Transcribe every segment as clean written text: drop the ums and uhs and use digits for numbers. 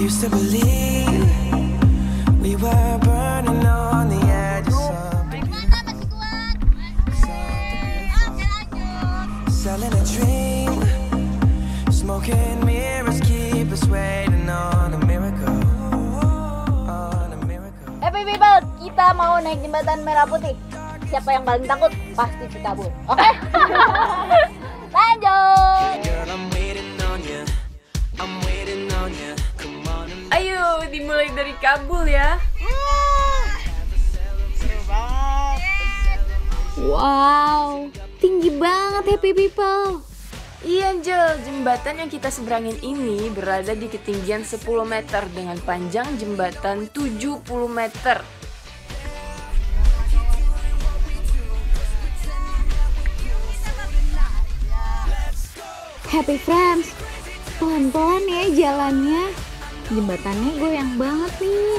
used to believe we were burning on the edge of something selling a dream, smoking mirrors keep us waiting on a miracle, on a miracle. Happy people, kita mau naik jembatan merah putih. Siapa yang paling takut pasti kabur. Oke? Lanjut. Girl, I'm waiting on you. I'm waiting on you. Come on and Ayo dimulai dari Kabul ya. Wow, tinggi banget happy people. Iya Angel, jembatan yang kita seberangin ini berada di ketinggian 10 meter dengan panjang jembatan 70 meter. Happy friends, pelan-pelan ya jalannya. Jembatannya goyang banget nih.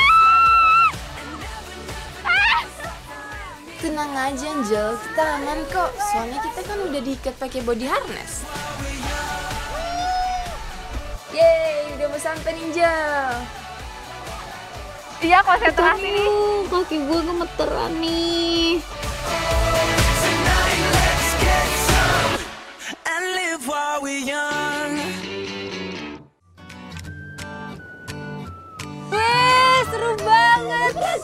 Tenang aja Angel, kita aman kok. Soalnya kita kan udah diikat pakai body harness. Yeay, udah mau sampai Angel. Iya, konsentrasi nih. Aduh, kaki gue gemeteran nih. and live while we're young. Seru banget. Lihat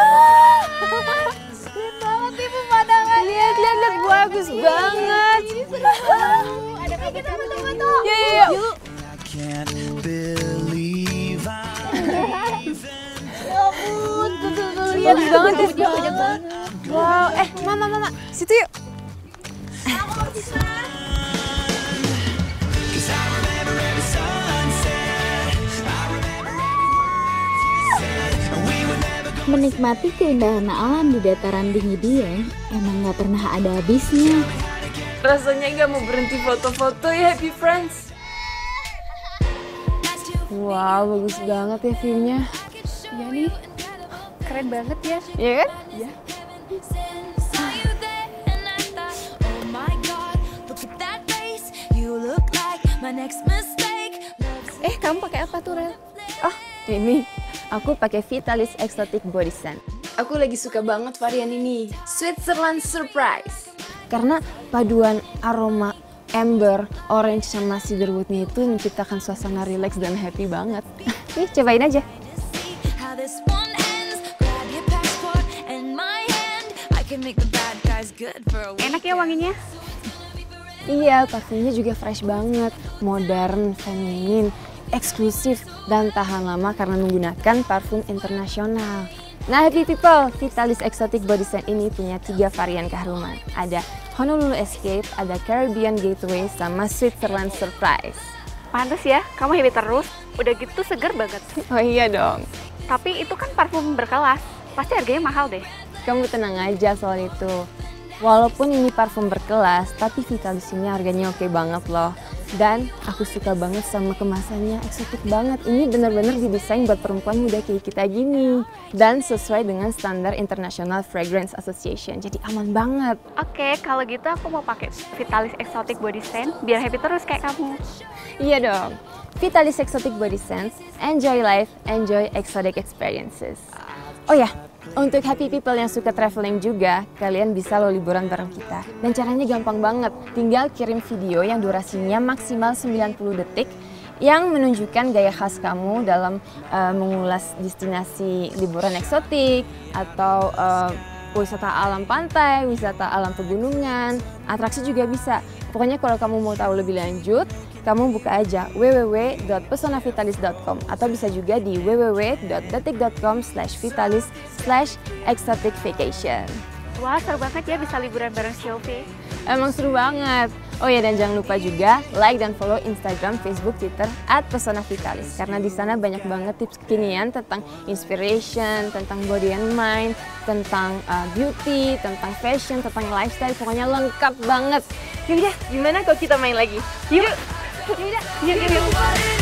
banget nih pemandangan. Lihat, bagus banget. Ada kita foto-foto. Yuk. I can't believe I'm Ya ampun, tuh. Lihat Bagus banget ya. banyak banget. Wow, mama, situ yuk. cause I remember every sunset. I remember every said we would never go. Menikmati keindahan alam di dataran tinggi Dieng emang gak pernah ada habisnya. Rasanya nggak mau berhenti foto-foto ya Happy Friends. Wow, bagus banget ya view-nya. Iya nih, keren banget ya. Iya kan? Iya. Kamu pakai apa tuh, Rel? Oh, ini aku pakai Vitalis Exotic Body Scent. Aku lagi suka banget varian ini, Switzerland Surprise. Karena paduan aroma amber, orange sama cedarwoodnya itu menciptakan suasana relax dan happy banget. Nih, cobain aja. Enak ya wanginya? Iya, parfumnya juga fresh banget, modern, feminin, eksklusif, dan tahan lama karena menggunakan parfum internasional. Nah happy people, Vitalis Exotic Body Scent ini punya 3 varian keharuman. Ada Honolulu Escape, ada Caribbean Gateway, sama Switzerland Surprise. Pantes ya, kamu happy terus. Udah gitu seger banget. Oh iya dong, Tapi itu kan parfum berkelas. Pasti harganya mahal deh. kamu tenang aja soal itu. Walaupun ini parfum berkelas, tapi Vitalis ini harganya oke banget loh. Dan aku suka banget sama kemasannya, eksotik banget. Ini benar-benar didesain buat perempuan muda kayak kita gini. Dan sesuai dengan standar International Fragrance Association, jadi aman banget. Oke, kalau gitu aku mau pakai Vitalis Exotic Body Scent biar happy terus kayak kamu. Iya dong, Vitalis Exotic Body Scents, enjoy life, enjoy exotic experiences. Oh ya, untuk happy people yang suka traveling juga, kalian bisa lo liburan bareng kita. Dan caranya gampang banget, tinggal kirim video yang durasinya maksimal 90 detik yang menunjukkan gaya khas kamu dalam mengulas destinasi liburan eksotik atau wisata alam pantai, wisata alam pegunungan, atraksi juga bisa. Pokoknya kalau kamu mau tahu lebih lanjut, kamu buka aja www.pesonavitalis.com atau bisa juga di www.detik.com/vitalis/exoticvacation. Wah, seru banget ya bisa liburan bareng Sylvie. Emang seru banget. Oh ya, dan jangan lupa juga like dan follow Instagram, Facebook, Twitter @pesonavitalis karena di sana banyak banget tips kekinian tentang inspiration, tentang body and mind, tentang beauty, tentang fashion, tentang lifestyle, pokoknya lengkap banget. Yaudah, gimana kalau kita main lagi? Yuk. Yuk.